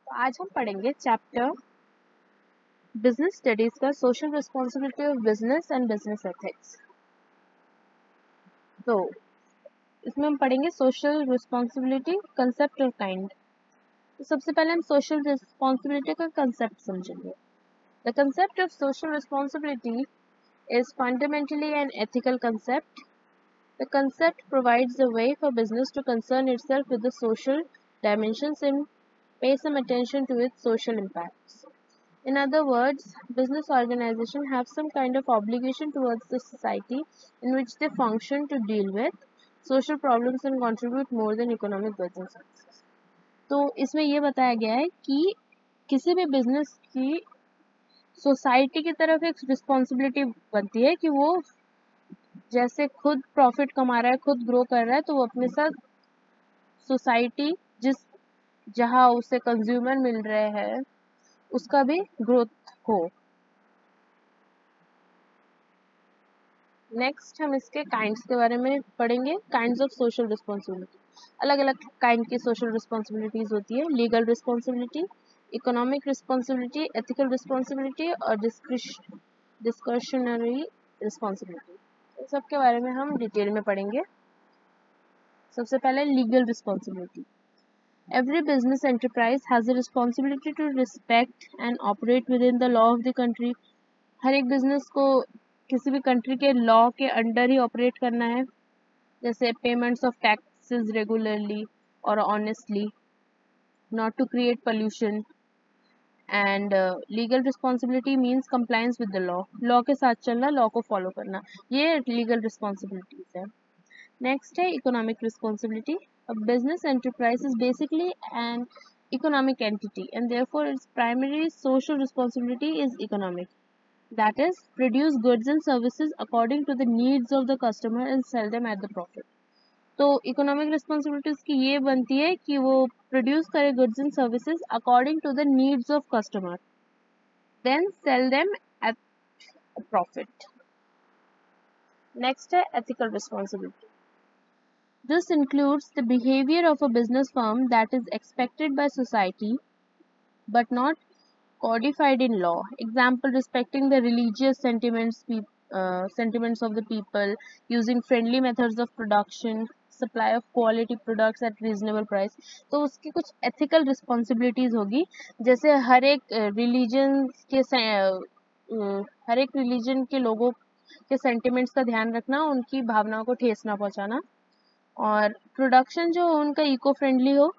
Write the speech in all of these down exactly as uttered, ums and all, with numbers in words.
आज हम पढ़ेंगे चैप्टर बिजनेस स्टडीज का social responsibility of business and business ethics. तो इसमें हम पढ़ेंगे सोशल रिस्पॉन्सिबिलिटी कंसेप्ट और काइंड। तो सबसे पहले हम सोशल रिस्पॉन्सिबिलिटी का कंसेप्ट समझेंगे। The concept of social responsibility is fundamentally an ethical concept. The concept provides a way for business to concern itself with the social dimensions and pay some attention to its social impacts. In other words, business organizations have some kind of obligation towards the society in which they function to deal with social problems and contribute more than economic goods and services. तो इसमें ये बताया गया है कि किसी भी business की सोसाइटी की तरफ एक रिस्पॉन्सिबिलिटी बनती है कि वो जैसे खुद प्रॉफिट कमा रहा है, खुद ग्रो कर रहा है, तो वो अपने साथ सोसाइटी जिस जहाँ उसे कंज्यूमर मिल रहे हैं उसका भी ग्रोथ हो। नेक्स्ट हम इसके काइंड्स के बारे में पढ़ेंगे। काइंड्स ऑफ सोशल रिस्पॉन्सिबिलिटी, अलग अलग काइंड की सोशल रिस्पॉन्सिबिलिटीज होती है। Legal responsibility, economic responsibility, ethical responsibility और डिस्क्रिशनरी रिस्पॉन्सिबिलिटी। सबके बारे में हम डिटेल में पढ़ेंगे। सबसे पहले legal responsibility. Every business enterprise has a responsibility to respect and operate within the law of the country. हर एक बिजनेस को किसी भी कंट्री के लॉ के अंडर ही ऑपरेट करना है, जैसे पेमेंट्स ऑफ टैक्सेस रेगुलरली और honestly, not to create pollution. And legal responsibility means compliance with the law, law के साथ चलना, लॉ को फॉलो करना, ये लीगल रिस्पॉन्सिबिलिटीज है। नेक्स्ट है economic responsibility. A business enterprise is basically an economic entity and therefore its primary social responsibility is economic. That is, produce goods and services according to the needs of the customer and sell them at the profit. तो economic responsibilities की ये बनती है कि वो produce करे goods and services according to the needs of customer, then sell them at profit. Next है ethical responsibility. This includes the behavior of a business firm that is expected by society but not codified in law. Example, respecting the religious sentiments, uh, sentiments of the people, using friendly methods of production, supply of quality products at reasonable price. तो उसकी कुछ ethical responsibilities होगी, जैसे हर एक religion के uh, हर एक religion के लोगों के sentiments का ध्यान रखना, उनकी भावनाओं को ठेस ना पहुंचाना, और प्रोडक्शन जो उनका इको फ्रेंडली हो,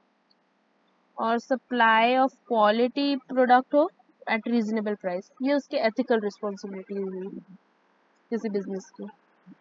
और सप्लाई ऑफ क्वालिटी प्रोडक्ट हो एट रीजनेबल प्राइस। ये उसकी एथिकल रिस्पॉन्सिबिलिटी हुई किसी बिजनेस की।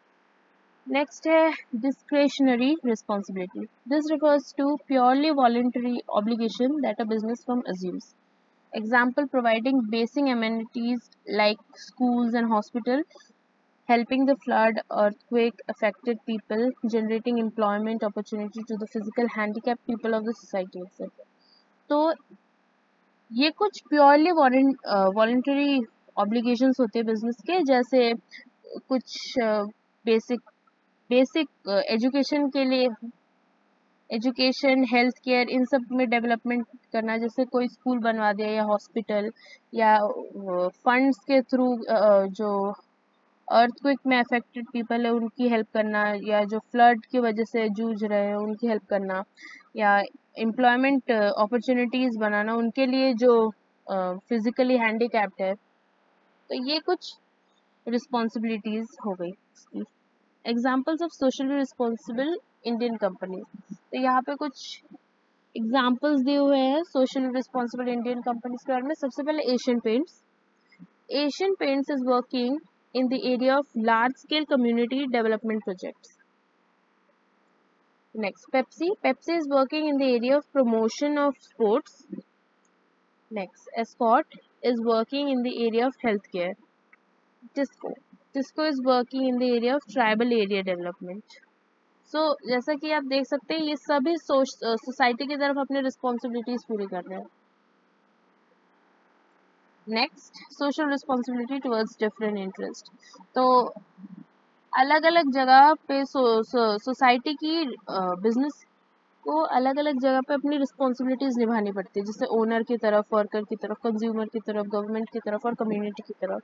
नेक्स्ट है discretionary responsibility. This refers to purely voluntary obligation that a business firm assumes. Example, providing basic amenities like schools and hospital, helping the flood earthquake affected people, generating employment opportunity to the physical handicapped people of the society, et cetera. तो ये कुछ purely voluntary obligations होते हैं business के, जैसे कुछ basic basic education के लिए, एजुकेशन, हेल्थ केयर, इन सब में डेवलपमेंट करना, जैसे कोई स्कूल बनवा दिया या हॉस्पिटल, या फंड्स के थ्रू जो अर्थक्वेक में अफेक्टेड पीपल है उनकी हेल्प करना, या जो फ्लड की वजह से जूझ रहे हैं उनकी हेल्प करना, या एम्प्लॉयमेंट अपॉर्चुनिटीज बनाना उनके लिए जो फिजिकली uh, हैंडीकैप्ड है। तो ये कुछ रिस्पॉन्सिबिलिटीज हो गई इसकी। Examples of socially responsible Indian companies, तो यहाँ पे कुछ एग्जाम्पल्स दिए हुए हैं सोशली रिस्पॉन्सिबल इंडियन कंपनीज के बारे में। सबसे पहले Asian Paints. Asian Paints is working in the area of large-scale community development projects. Next, Pepsi. Pepsi is working in the area of promotion of sports. Next, Escort is working in the area of healthcare. Tisco. Tisco is working in the area of tribal area development. So, जैसा कि आप देख सकते हैं, ये सभी society की तरफ अपनी रिस्पॉन्सिबिलिटीज पूरी कर रहे हैं। Next, social responsibility towards different interest. तो अलग अलग जगह पे सोसाइटी की बिजनेस को अलग अलग जगह पे अपनी रिस्पॉन्सिबिलिटीज निभानी पड़ती है, जैसे ओनर की तरफ, वर्कर की तरफ, कंज्यूमर की तरफ, गवर्नमेंट की तरफ और कम्युनिटी की तरफ।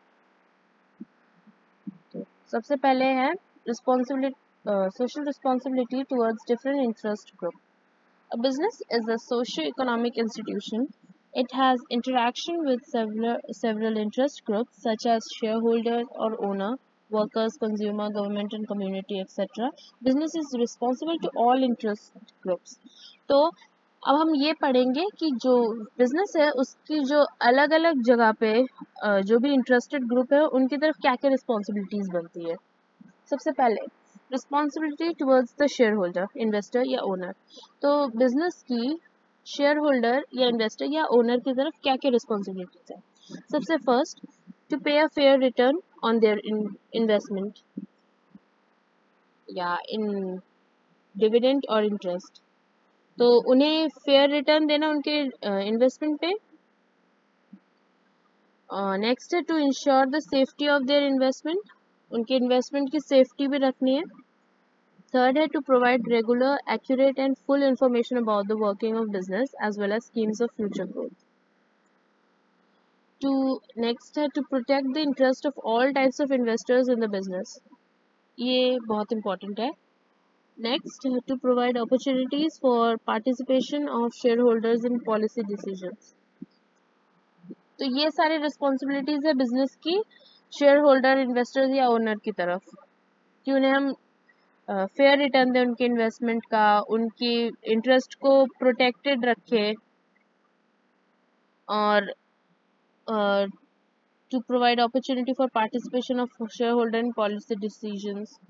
तो सबसे पहले है responsibility, social responsibility towards different interest group. A business is a socio-economic institution. It has interaction with several, several interest groups such as shareholders or owner, workers, consumer, government and community, et cetera. Business is responsible to all interest groups. तो अब हम ये पढ़ेंगे कि जो business है उसकी जो अलग अलग जगह पे जो भी इंटरेस्टेड ग्रुप है उनकी तरफ क्या क्या रिस्पॉन्सिबिलिटीज बनती है। सबसे पहले responsibility towards the share holder, investor या ओनर। तो बिजनेस की शेयर होल्डर या इन्वेस्टर या ओनर की तरफ क्या क्या रिस्पॉन्सिबिलिटीज है। सबसे first, to pay a fair return on their investment या इन डिविडेंड और इंटरेस्ट। तो उन्हें फेयर रिटर्न देना उनके इन्वेस्टमेंट पे। नेक्स्ट है to ensure the safety of their investment, उनके इन्वेस्टमेंट की सेफ्टी भी रखनी है। थर्ड है to provide regular, accurate and full information about the working of business as well as schemes of future growth. Two next है to protect the interest of all types of investors in the business, ये बहुत important है। Next to provide opportunities for participation of share holders in policy decisions. तो ये सारी responsibilities है business की share holder, investors या ओनर की तरफ कि उन्हें हम फेयर uh, रिटर्न दें उनके इन्वेस्टमेंट का, उनकी इंटरेस्ट को प्रोटेक्टेड रखे और to provide opportunity for participation of share holder in policy decisions.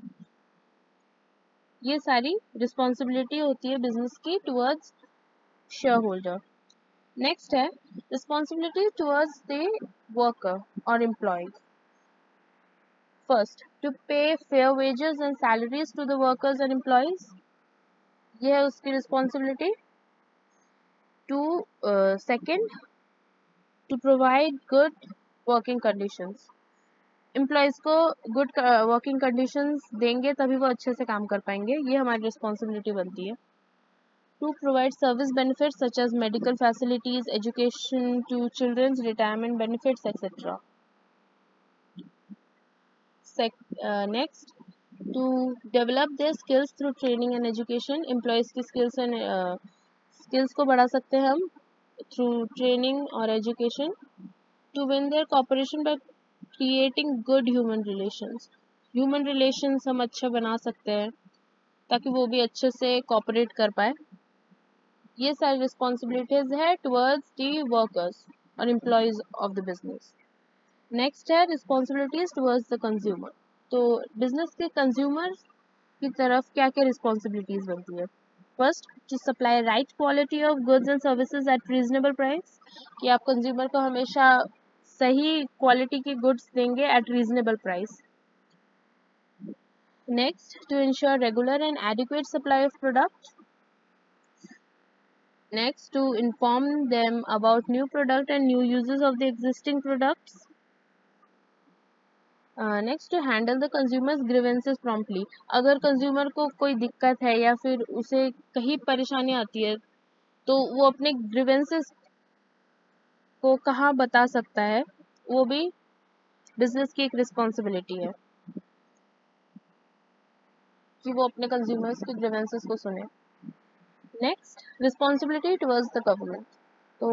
ये सारी रिस्पॉन्सिबिलिटी होती है बिजनेस की टुवर्ड्स शेयर होल्डर। नेक्स्ट है रिस्पॉन्सिबिलिटी टुवर्ड्स द वर्कर और employee. First, to pay fair wages and salaries to the workers and employees, ये है उसकी responsibility. Two second, to provide good working conditions, employees को good working conditions देंगे तभी वो अच्छे से काम कर पाएंगे, ये हमारी रिस्पॉन्सिबिलिटी बनती है। To provide service benefits such as medical facilities, education to childrens, retirement benefits etcetera. Next, to develop their skills through training and education, employees की स्किल्स एंड स्किल्स को बढ़ा सकते हैं हम थ्रू ट्रेनिंग और education. To win their cooperation by creating good human relations, human relations हम अच्छा बना सकते हैं ताकि वो भी अच्छे से कॉपरेट कर पाए। ये सारी रिस्पॉन्सिबिलिटीज है टुवर्ड्स दी वर्कर्स और employees of the business. Next है रिस्पॉन्सिबिलिटीज टुवर्ड्स द कंज्यूमर। तो बिजनेस के कंज्यूमर की तरफ क्या क्या रिस्पॉन्सिबिलिटीज बनती है। First, to supply right quality of goods and services at reasonable price, कि आप कंज्यूमर को हमेशा सही क्वालिटी के गुड्स देंगे at reasonable price. Next, to ensure regular and adequate supply of product. Next, to inform them about new product and new uses of the existing products. Next, to handle the consumers grievances promptly, अगर consumer को कोई दिक्कत है या फिर उसे कहीं परेशानी आती है तो वो अपने ग्रीवेंसेस को कहाँ बता सकता है, वो भी बिजनेस की एक रिस्पॉन्सिबिलिटी है कि वो अपने कंज्यूमर्स के ग्रीवेंसेस को सुने। Next, responsibility towards the government. तो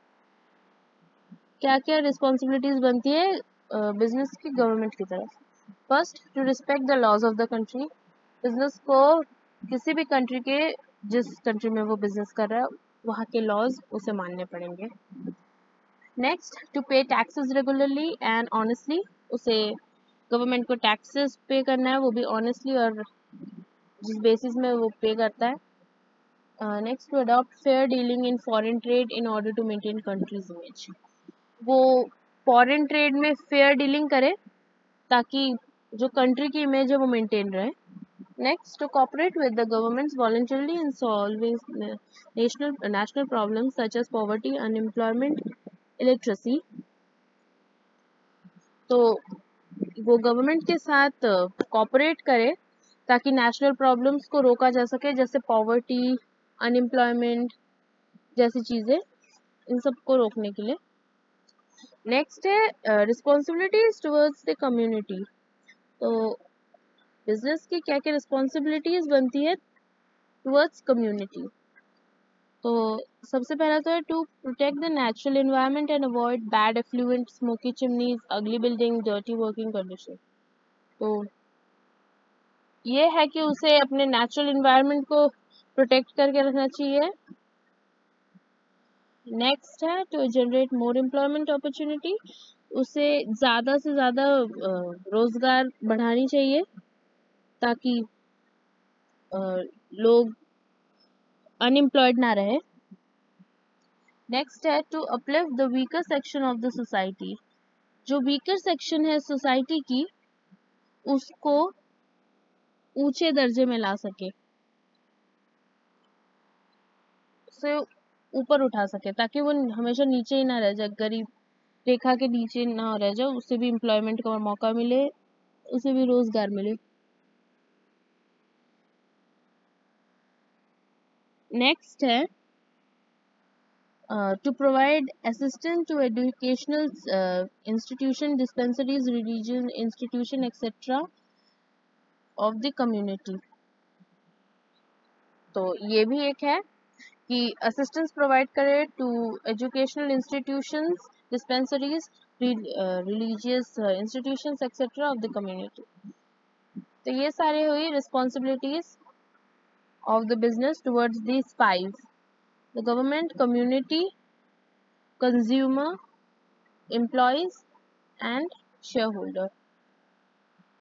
क्या क्या रिस्पॉन्सिबिलिटीज बनती है बिजनेस uh, की गवर्नमेंट की तरफ। First, to respect the laws of the country, business को किसी भी कंट्री के, जिस कंट्री में वो बिजनेस कर रहा है वहाँ के लॉज उसे मानने पड़ेंगे। Next, to pay taxes regularly and honestly, उसे गवर्नमेंट को टैक्सेस पे करना है वो भी ऑनेस्टली और जिस बेसिस में वो पे करता है। Next, to adopt fair dealing in foreign trade in order to maintain country's image, वो फॉरेन ट्रेड में फेयर डीलिंग करे ताकि जो कंट्री की इमेज है वो मेंटेन रहे। Next, to cooperate with the governments voluntarily in solving national national problems such as poverty, unemployment, illiteracy. तो वो गवर्नमेंट के साथ कोऑपरेट करे ताकि नेशनल प्रॉब्लम्स को रोका जा सके, जैसे पॉवर्टी, अनएम्प्लॉयमेंट जैसी चीज़ें, इन सब को रोकने के लिए। नेक्स्ट है रिस्पॉन्सिबिलिटीज टुवर्ड्स द कम्युनिटी। तो बिजनेस की क्या क्या रिस्पॉन्सिबिलिटीज बनती है टुवर्ड्स कम्युनिटी। तो सबसे पहला तो है to protect the natural environment and avoid bad effluent, smoky chimneys, ugly building, dirty working condition. तो ये है कि उसे अपने नेचुरल एनवायरनमेंट को प्रोटेक्ट करके रखना चाहिए। नेक्स्ट है to generate more employment opportunity, उसे ज़्यादा से ज़्यादा रोज़गार बढ़ानी चाहिए ताकि लोग अनएम्प्लॉयड ना रहे। नेक्स्ट है to uplift the weaker section of the society, जो वीकर सेक्शन है सोसाइटी की उसको ऊंचे दर्जे में ला सके, उसे ऊपर उठा सके ताकि वो हमेशा नीचे ही ना रह जाए, गरीब रेखा के नीचे ना रह जाए, उसे भी एम्प्लॉयमेंट का मौका मिले, उसे भी रोजगार मिले। नेक्स्ट है to provide assistance to educational institution, dispensaries, religious institution etcetera of the community. तो ये भी एक है कि असिस्टेंस प्रोवाइड करे to educational institutions, dispensaries, religious institutions etcetera of the community. तो ये सारे हुई responsibilities of the business towards these five: the government, community, consumer, employees and shareholder.